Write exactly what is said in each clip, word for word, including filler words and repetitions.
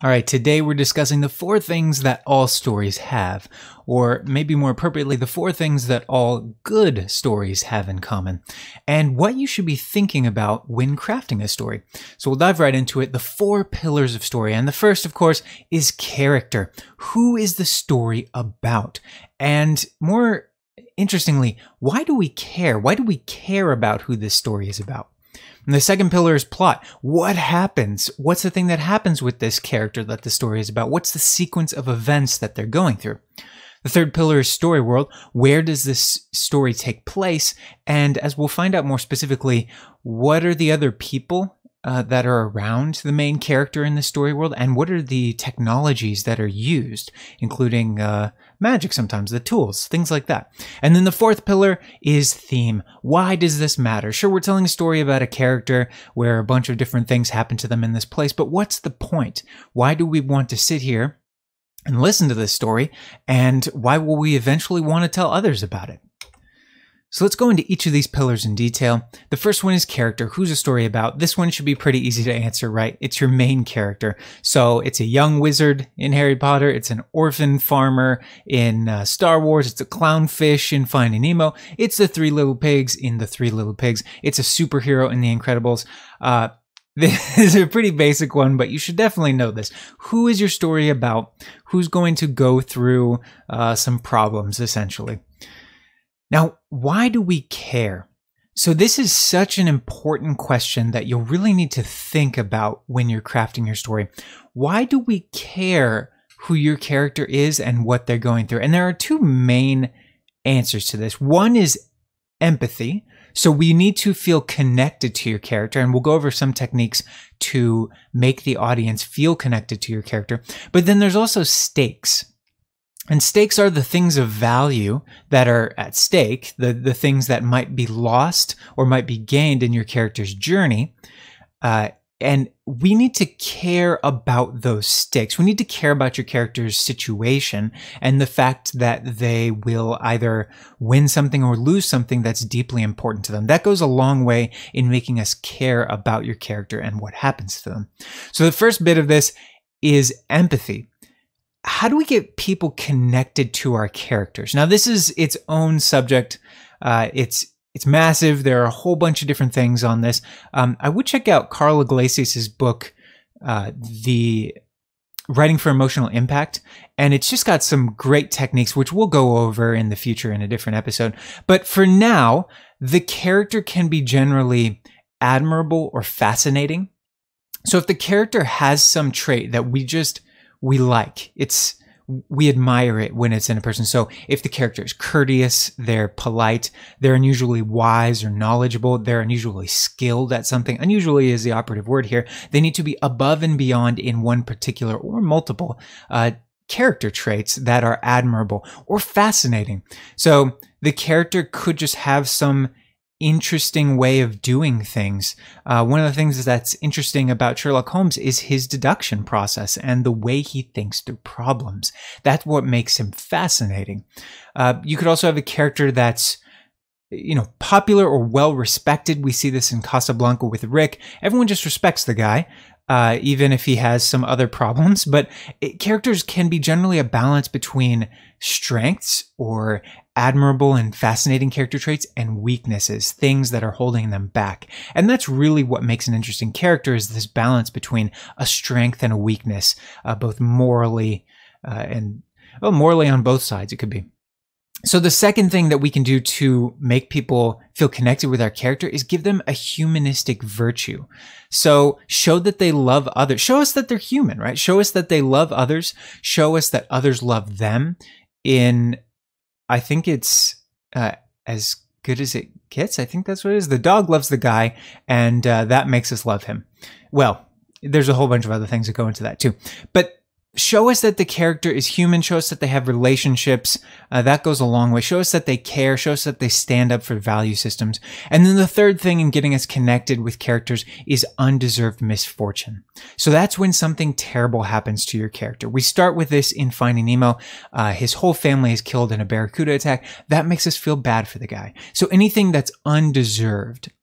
All right, today we're discussing the four things that all stories have, or maybe more appropriately, the four things that all good stories have in common, and what you should be thinking about when crafting a story. So we'll dive right into it, the four pillars of story. And the first, of course, is character. Who is the story about? And more interestingly, why do we care? Why do we care about who this story is about? And the second pillar is plot. What happens? What's the thing that happens with this character that the story is about? What's the sequence of events that they're going through? The third pillar is story world. Where does this story take place? And as we'll find out more specifically, what are the other people uh, that are around the main character in the story world? And what are the technologies that are used, including uh, magic sometimes, the tools, things like that. And then the fourth pillar is theme. Why does this matter? Sure, we're telling a story about a character where a bunch of different things happen to them in this place, but what's the point? Why do we want to sit here and listen to this story? And why will we eventually want to tell others about it? So let's go into each of these pillars in detail. The first one is character. Who's a story about? This one should be pretty easy to answer, right? It's your main character. So it's a young wizard in Harry Potter. It's an orphan farmer in uh, Star Wars. It's a clownfish in Finding Nemo. It's the Three Little Pigs in The Three Little Pigs. It's a superhero in The Incredibles. Uh, This is a pretty basic one, but you should definitely know this. Who is your story about? Who's going to go through uh, some problems, essentially? Now, why do we care? So this is such an important question that you'll really need to think about when you're crafting your story. Why do we care who your character is and what they're going through? And there are two main answers to this. One is empathy. So we need to feel connected to your character, and we'll go over some techniques to make the audience feel connected to your character. But then there's also stakes. And stakes are the things of value that are at stake, the, the things that might be lost or might be gained in your character's journey. Uh, and we need to care about those stakes. We need to care about your character's situation and the fact that they will either win something or lose something that's deeply important to them. That goes a long way in making us care about your character and what happens to them. So the first bit of this is empathy. How do we get people connected to our characters? Now, this is its own subject. Uh, it's it's massive. There are a whole bunch of different things on this. Um, I would check out Carl Iglesias' book, uh, The Writing for Emotional Impact, and it's just got some great techniques, which we'll go over in the future in a different episode. But for now, the character can be generally admirable or fascinating. So if the character has some trait that we just we like, it's, we admire it when it's in a person. So if the character is courteous, they're polite, they're unusually wise or knowledgeable, they're unusually skilled at something. Unusually is the operative word here. They need to be above and beyond in one particular or multiple uh, character traits that are admirable or fascinating. So the character could just have some interesting way of doing things. Uh, one of the things that's interesting about Sherlock Holmes is his deduction process and the way he thinks through problems. That's what makes him fascinating. Uh, you could also have a character that's, you know, popular or well respected. We see this in Casablanca with Rick. Everyone just respects the guy, uh, even if he has some other problems. But it, characters can be generally a balance between strengths or admirable and fascinating character traits and weaknesses, things that are holding them back. And that's really what makes an interesting character, is this balance between a strength and a weakness, uh, both morally uh, and, well, morally on both sides it could be. So the second thing that we can do to make people feel connected with our character is give them a humanistic virtue. So show that they love others. Show us that they're human, right? Show us that they love others. Show us that others love them in, I think it's uh, as good as it gets. I think that's what it is. The dog loves the guy, and uh, that makes us love him. Well, there's a whole bunch of other things that go into that too. But show us that the character is human. Show us that they have relationships. Uh, that goes a long way. Show us that they care. Show us that they stand up for value systems. And then the third thing in getting us connected with characters is undeserved misfortune. So that's when something terrible happens to your character. We start with this in Finding Nemo. Uh, his whole family is killed in a barracuda attack. That makes us feel bad for the guy. So anything that's undeserved,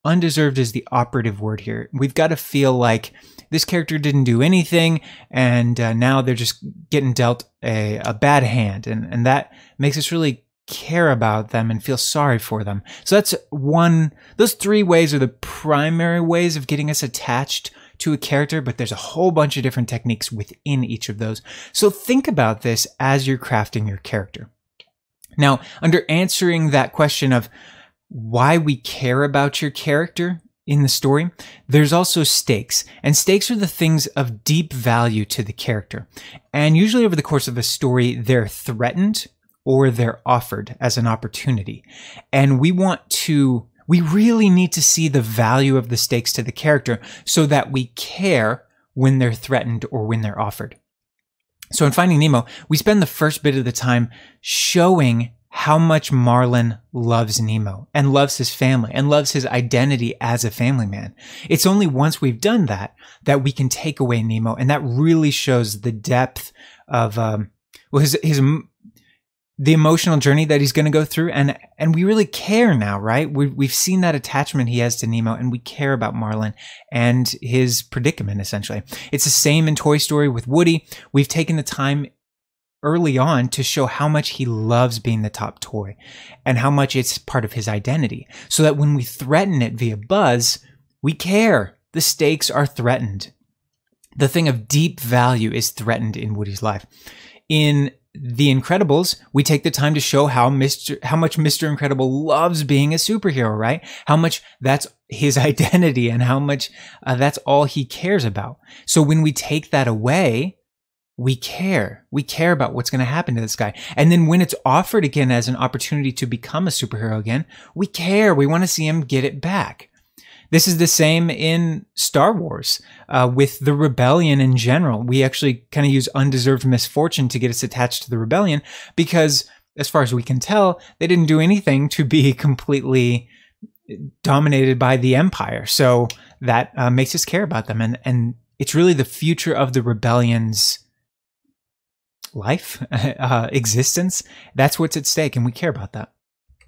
undeserved is the operative word here. We've got to feel like this character didn't do anything, and uh, now they're just getting dealt a, a bad hand. And, and that makes us really care about them and feel sorry for them. So that's one, those three ways are the primary ways of getting us attached to a character, but there's a whole bunch of different techniques within each of those. So think about this as you're crafting your character. Now, under answering that question of why we care about your character in the story, there's also stakes. And stakes are the things of deep value to the character. And usually over the course of a story, they're threatened or they're offered as an opportunity. And we want to, we really need to see the value of the stakes to the character so that we care when they're threatened or when they're offered. So in Finding Nemo, we spend the first bit of the time showing how much Marlin loves Nemo and loves his family and loves his identity as a family man. It's only once we've done that that we can take away Nemo, and that really shows the depth of um, well his his the emotional journey that he's going to go through, and and we really care now, right? We we've seen that attachment he has to Nemo, and we care about Marlin and his predicament. Essentially, it's the same in Toy Story with Woody. We've taken the time early on to show how much he loves being the top toy and how much it's part of his identity, so that when we threaten it via Buzz, we care. The stakes are threatened. The thing of deep value is threatened in Woody's life. In The Incredibles, we take the time to show how Mister how much Mister Incredible loves being a superhero, right? How much that's his identity and how much uh, that's all he cares about. So when we take that away, we care. We care about what's going to happen to this guy. And then when it's offered again as an opportunity to become a superhero again, we care. We want to see him get it back. This is the same in Star Wars uh, with the rebellion in general. We actually kind of use undeserved misfortune to get us attached to the rebellion because, as far as we can tell, they didn't do anything to be completely dominated by the Empire. So that uh, makes us care about them. And, and it's really the future of the rebellion's life, uh, existence. That's what's at stake, and we care about that.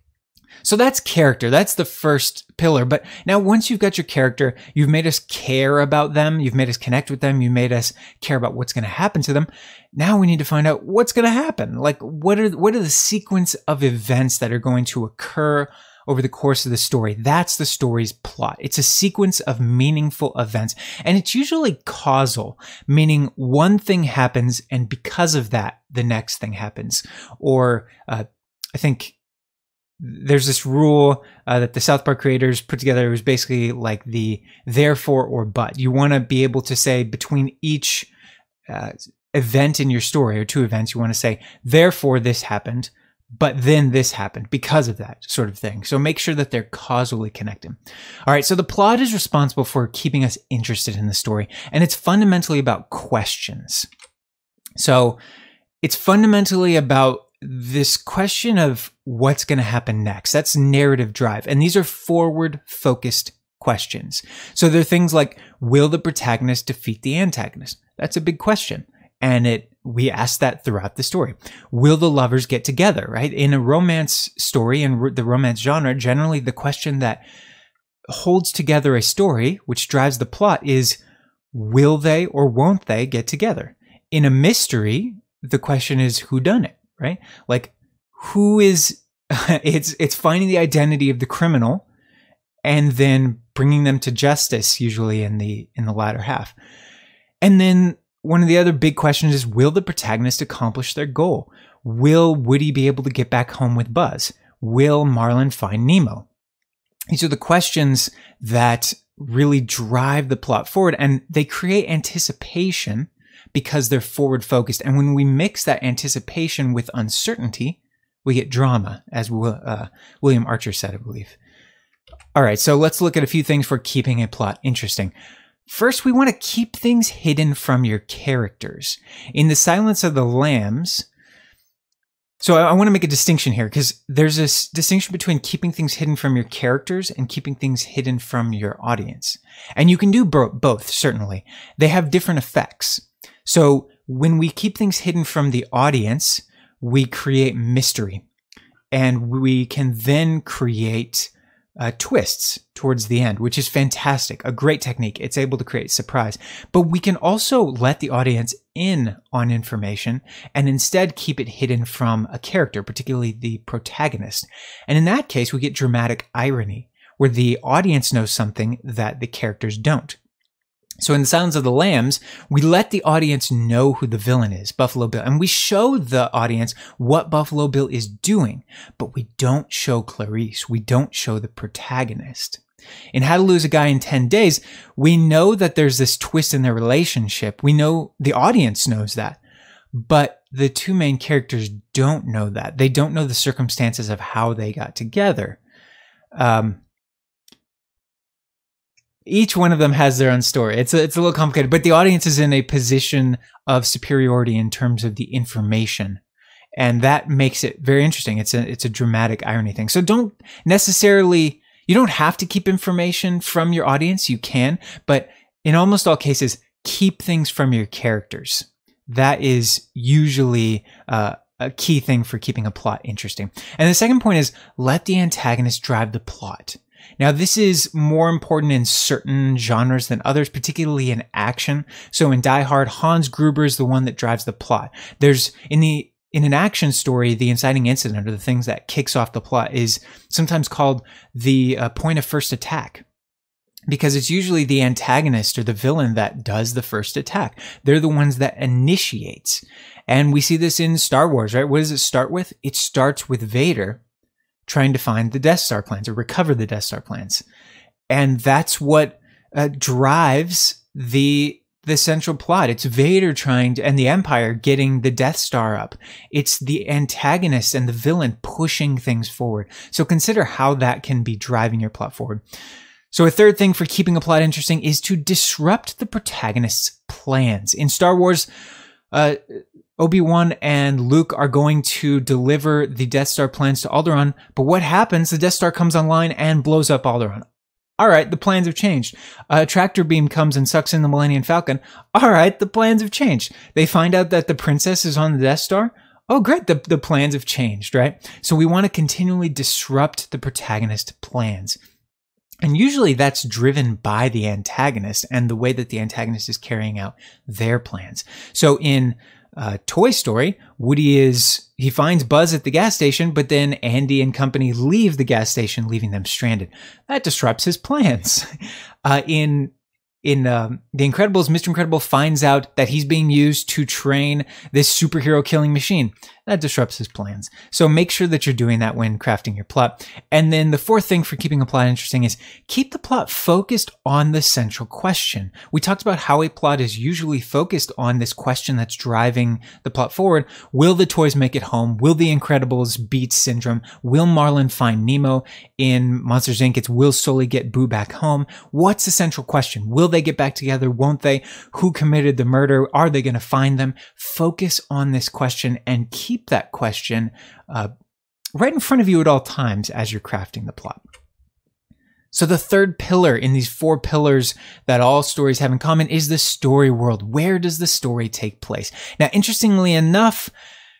So that's character. That's the first pillar. But now once you've got your character, you've made us care about them, you've made us connect with them, you made us care about what's going to happen to them. Now we need to find out what's going to happen. Like, what are, what are the sequence of events that are going to occur over the course of the story? That's the story's plot. It's a sequence of meaningful events, and it's usually causal, meaning one thing happens, and because of that, the next thing happens. Or uh, I think there's this rule uh, that the South Park creators put together. It was basically like the therefore or but. You want to be able to say between each uh, event in your story, or two events, you want to say, therefore this happened, but then this happened because of that sort of thing. So make sure that they're causally connected. All right, so the plot is responsible for keeping us interested in the story, and it's fundamentally about questions. So it's fundamentally about this question of what's going to happen next. That's narrative drive. And these are forward-focused questions. So they're things like, will the protagonist defeat the antagonist? That's a big question. And it we ask that throughout the story. Will the lovers get together, right? In a romance story, in the romance genre, generally the question that holds together a story, which drives the plot, is will they or won't they get together? In a mystery, the question is whodunit, right? Like, who is, it's, it's finding the identity of the criminal and then bringing them to justice, usually in the, in the latter half. And then one of the other big questions is, will the protagonist accomplish their goal? Will Woody be able to get back home with Buzz? Will Marlin find Nemo? These are the questions that really drive the plot forward, and they create anticipation because they're forward focused. And when we mix that anticipation with uncertainty, we get drama, as uh, William Archer said, I believe. All right, so let's look at a few things for keeping a plot interesting. First, we want to keep things hidden from your characters. In The Silence of the Lambs, so I, I want to make a distinction here, because there's this distinction between keeping things hidden from your characters and keeping things hidden from your audience. And you can do bo- both, certainly. They have different effects. So when we keep things hidden from the audience, we create mystery. And we can then create uh, twists towards the end, which is fantastic. A great technique. It's able to create surprise. But we can also let the audience in on information and instead keep it hidden from a character, particularly the protagonist. And in that case, we get dramatic irony, where the audience knows something that the characters don't. So in The Silence of the Lambs, we let the audience know who the villain is, Buffalo Bill, and we show the audience what Buffalo Bill is doing, but we don't show Clarice. We don't show the protagonist. In How to Lose a Guy in ten days, we know that there's this twist in their relationship. We know the audience knows that, but the two main characters don't know that. They don't know the circumstances of how they got together. Um, Each one of them has their own story. It's a, it's a little complicated, but the audience is in a position of superiority in terms of the information. And that makes it very interesting. It's a, it's a dramatic irony thing. So don't necessarily, you don't have to keep information from your audience. You can, but in almost all cases, keep things from your characters. That is usually uh, a key thing for keeping a plot interesting. And the second point is let the antagonist drive the plot. Now, this is more important in certain genres than others, particularly in action. So in Die Hard, Hans Gruber is the one that drives the plot. There's in the in an action story, the inciting incident or the things that kicks off the plot is sometimes called the uh, point of first attack, because it's usually the antagonist or the villain that does the first attack. They're the ones that initiates. And we see this in Star Wars, right? What does it start with? It starts with Vader trying to find the Death Star plans or recover the Death Star plans. And that's what uh, drives the the central plot. It's Vader trying to, and the Empire getting the Death Star up. It's the antagonist and the villain pushing things forward. So consider how that can be driving your plot forward. So a third thing for keeping a plot interesting is to disrupt the protagonist's plans. In Star Wars, uh, Obi-Wan and Luke are going to deliver the Death Star plans to Alderaan, but what happens? The Death Star comes online and blows up Alderaan. All right, the plans have changed. A tractor beam comes and sucks in the Millennium Falcon. All right, the plans have changed. They find out that the princess is on the Death Star. Oh, great, the, the plans have changed, right? So we want to continually disrupt the protagonist's plans. And usually that's driven by the antagonist and the way that the antagonist is carrying out their plans. So in Uh, Toy Story, Woody is, he finds Buzz at the gas station, but then Andy and company leave the gas station, leaving them stranded. That disrupts his plans. Uh, in in um, The Incredibles, Mister Incredible finds out that he's being used to train this superhero killing machine. That disrupts his plans. So make sure that you're doing that when crafting your plot. And then the fourth thing for keeping a plot interesting is keep the plot focused on the central question. We talked about how a plot is usually focused on this question that's driving the plot forward. Will the toys make it home? Will the Incredibles beat Syndrome? Will Marlin find Nemo? In Monsters, Incorporated, it's will Sully get Boo back home? What's the central question? Will they get back together? Won't they? Who committed the murder? Are they going to find them? Focus on this question and keep that question uh, right in front of you at all times as you're crafting the plot. So the third pillar in these four pillars that all stories have in common is the story world. Where does the story take place? Now, interestingly enough,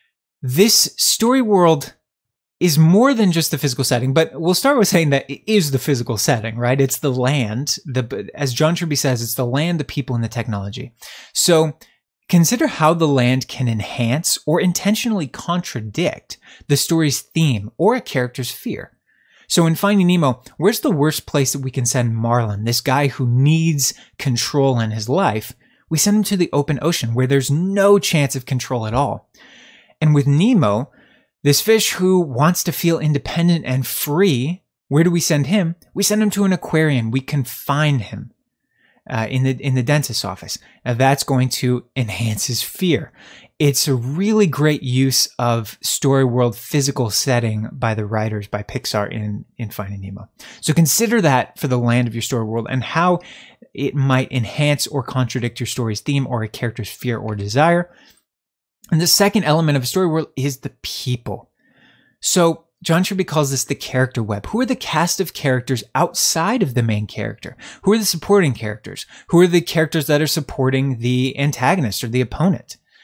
this story world is more than just the physical setting, but we'll start with saying that it is the physical setting, right? It's the land, the, as John Truby says, it's the land, the people, and the technology. So consider how the land can enhance or intentionally contradict the story's theme or a character's fear. So in Finding Nemo, where's the worst place that we can send Marlin, this guy who needs control in his life? We send him to the open ocean where there's no chance of control at all. And with Nemo, this fish who wants to feel independent and free, where do we send him? We send him to an aquarium. We confine him uh, in the in the dentist's office. Now that's going to enhance his fear. It's a really great use of story world physical setting by the writers, by Pixar in, in Finding Nemo. So consider that for the land of your story world and how it might enhance or contradict your story's theme or a character's fear or desire. And the second element of a story world is the people. So John Truby calls this the character web. Who are the cast of characters outside of the main character? Who are the supporting characters? Who are the characters that are supporting the antagonist or the opponent?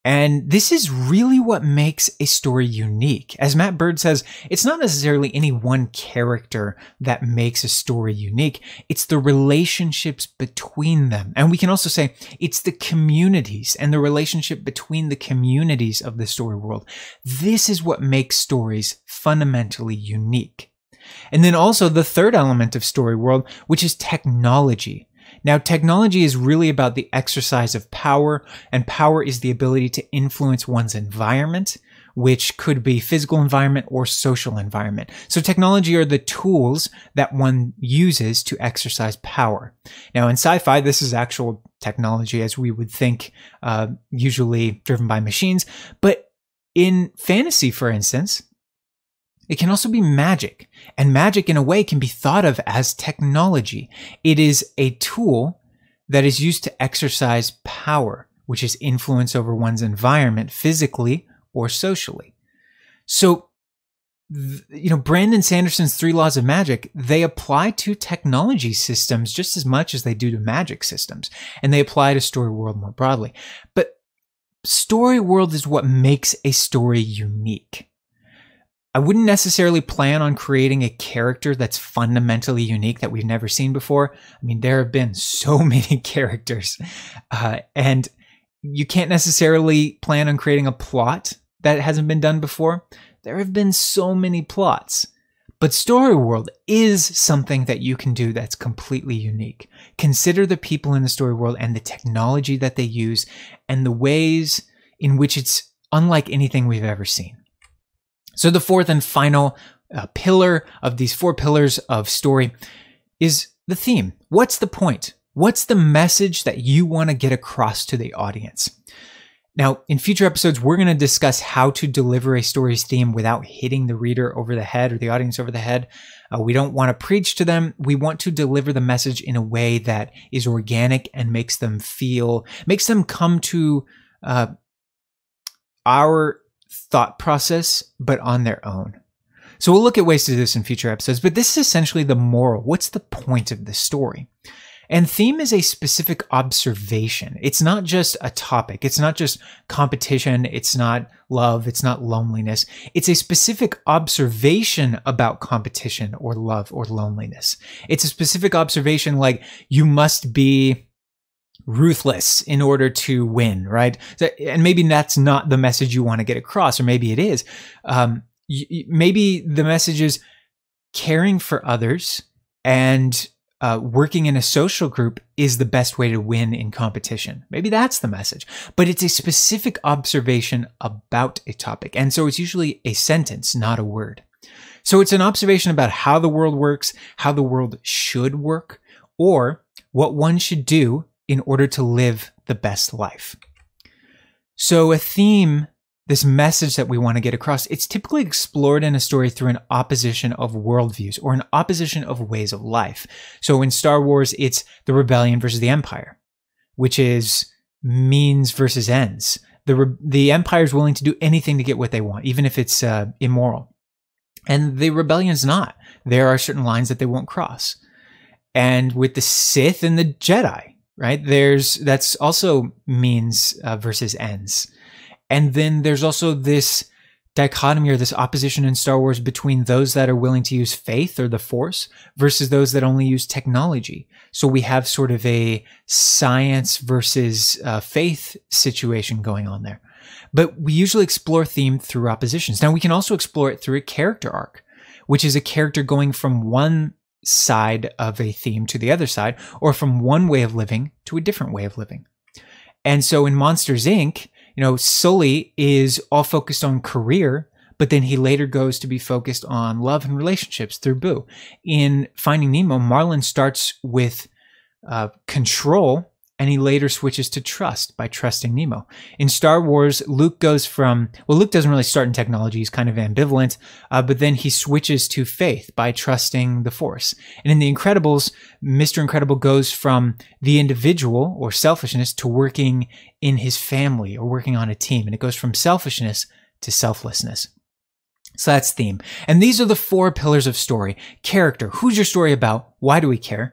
And this is really what makes a story unique. As Matt Bird says, it's not necessarily any one character that makes a story unique. It's the relationships between them. And we can also say it's the communities and the relationship between the communities of the story world. This is what makes stories fundamentally unique. And then also the third element of story world, which is technology. Now, technology is really about the exercise of power, and power is the ability to influence one's environment, which could be physical environment or social environment. So technology are the tools that one uses to exercise power. Now, in sci-fi, this is actual technology as we would think, uh, usually driven by machines. But in fantasy, for instance, it can also be magic, and magic in a way can be thought of as technology. It is a tool that is used to exercise power, which is influence over one's environment physically or socially. So, you know, Brandon Sanderson's three laws of magic, they apply to technology systems just as much as they do to magic systems, and they apply to story world more broadly. But story world is what makes a story unique. I wouldn't necessarily plan on creating a character that's fundamentally unique that we've never seen before. I mean, there have been so many characters, uh, and you can't necessarily plan on creating a plot that hasn't been done before. There have been so many plots, but story world is something that you can do that's completely unique. Consider the people in the story world and the technology that they use and the ways in which it's unlike anything we've ever seen. So the fourth and final uh, pillar of these four pillars of story is the theme. What's the point? What's the message that you want to get across to the audience? Now, in future episodes, we're going to discuss how to deliver a story's theme without hitting the reader over the head or the audience over the head. Uh, we don't want to preach to them. We want to deliver the message in a way that is organic and makes them feel, makes them come to uh, our thought process, but on their own. So we'll look at ways to do this in future episodes, but this is essentially the moral. What's the point of the story? And theme is a specific observation. It's not just a topic. It's not just competition. It's not love. It's not loneliness. It's a specific observation about competition or love or loneliness. It's a specific observation like you must be ruthless in order to win, right? So, and maybe that's not the message you want to get across, or maybe it is. Um, y- maybe the message is caring for others and uh, working in a social group is the best way to win in competition. Maybe that's the message, but it's a specific observation about a topic. And so it's usually a sentence, not a word. So it's an observation about how the world works, how the world should work, or what one should do in order to live the best life. So a theme, this message that we want to get across, it's typically explored in a story through an opposition of worldviews or an opposition of ways of life. So in Star Wars, it's the rebellion versus the Empire, which is means versus ends. The, re- the Empire is willing to do anything to get what they want, even if it's uh, immoral. And the rebellion's not. There are certain lines that they won't cross. And with the Sith and the Jedi, right? There's, that's also means uh, versus ends. And then there's also this dichotomy or this opposition in Star Wars between those that are willing to use faith or the Force versus those that only use technology. So we have sort of a science versus uh, faith situation going on there. But we usually explore theme through oppositions. Now we can also explore it through a character arc, which is a character going from one side of a theme to the other side, or from one way of living to a different way of living. And so in Monsters, Incorporated, you know, Sully is all focused on career, but then he later goes to be focused on love and relationships through Boo. In Finding Nemo, Marlin starts with uh, control, and he later switches to trust by trusting Nemo. In Star Wars, Luke goes from, well, Luke doesn't really start in technology. He's kind of ambivalent, uh, but then he switches to faith by trusting the Force. And in The Incredibles, Mister Incredible goes from the individual or selfishness to working in his family or working on a team. And it goes from selfishness to selflessness. So that's theme. And these are the four pillars of story. Character. Who's your story about? Why do we care?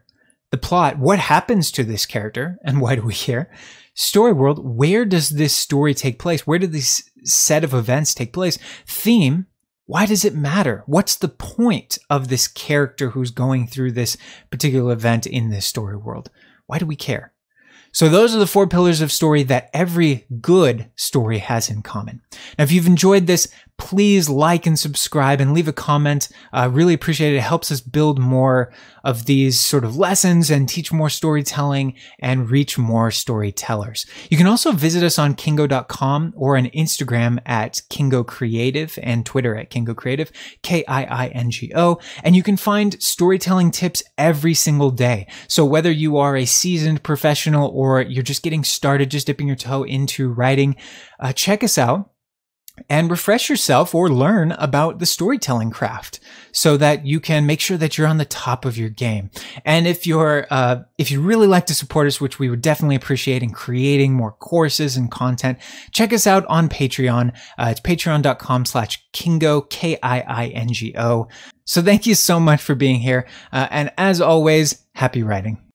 The plot, what happens to this character and why do we care? Story world, where does this story take place? Where did this set of events take place? Theme, why does it matter? What's the point of this character who's going through this particular event in this story world? Why do we care? So those are the four pillars of story that every good story has in common. Now, if you've enjoyed this, please like and subscribe and leave a comment. I uh, really appreciate it. It helps us build more of these sort of lessons and teach more storytelling and reach more storytellers. You can also visit us on Kiingo dot com or on Instagram at Kiingo Creative and Twitter at Kiingo Creative, K I I N G O. And you can find storytelling tips every single day. So whether you are a seasoned professional or you're just getting started, just dipping your toe into writing, uh, check us out and refresh yourself or learn about the storytelling craft so that you can make sure that you're on the top of your game. And if you're, uh, if you really like to support us, which we would definitely appreciate in creating more courses and content, check us out on Patreon. Uh, it's patreon dot com slash Kiingo, K I I N G O. So thank you so much for being here. Uh, and as always, happy writing.